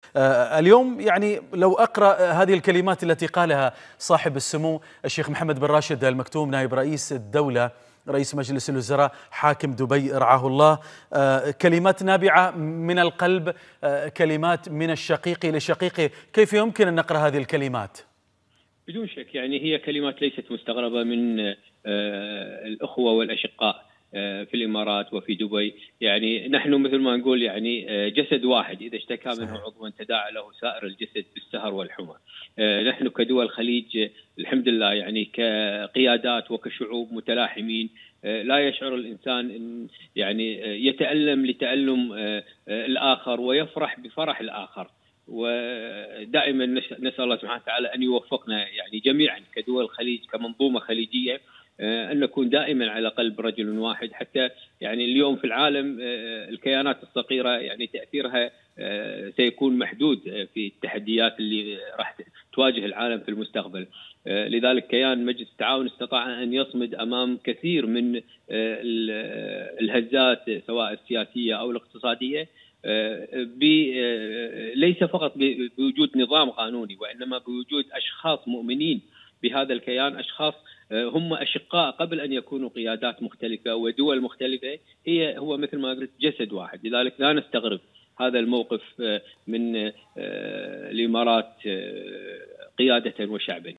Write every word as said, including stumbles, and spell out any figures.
اليوم يعني لو أقرأ هذه الكلمات التي قالها صاحب السمو الشيخ محمد بن راشد آل مكتوم نائب رئيس الدولة رئيس مجلس الوزراء حاكم دبي رعاه الله، كلمات نابعة من القلب، كلمات من الشقيق لشقيقه، كيف يمكن أن نقرأ هذه الكلمات؟ بدون شك يعني هي كلمات ليست مستغربة من الأخوة والأشقاء في الإمارات وفي دبي. يعني نحن مثل ما نقول يعني جسد واحد، إذا اشتكى منه عضو تداعى له سائر الجسد بالسهر والحمى. نحن كدول الخليج الحمد لله يعني كقيادات وكشعوب متلاحمين، لا يشعر الإنسان إن يعني يتألم لتألم الآخر ويفرح بفرح الآخر. ودائما نسأل الله سبحانه وتعالى أن يوفقنا يعني جميعا كدول الخليج كمنظومة خليجية أن نكون دائما على قلب رجل واحد، حتى يعني اليوم في العالم الكيانات الصغيرة يعني تأثيرها سيكون محدود في التحديات اللي راح تواجه العالم في المستقبل. لذلك كيان مجلس التعاون استطاع أن يصمد أمام كثير من الهزات سواء السياسية أو الاقتصادية، ليس فقط بوجود نظام قانوني وإنما بوجود أشخاص مؤمنين بهذا الكيان، أشخاص هم أشقاء قبل أن يكونوا قيادات مختلفة ودول مختلفة. هي هو مثل ما قلت جسد واحد. لذلك لا نستغرب هذا الموقف من الإمارات قيادة وشعبا.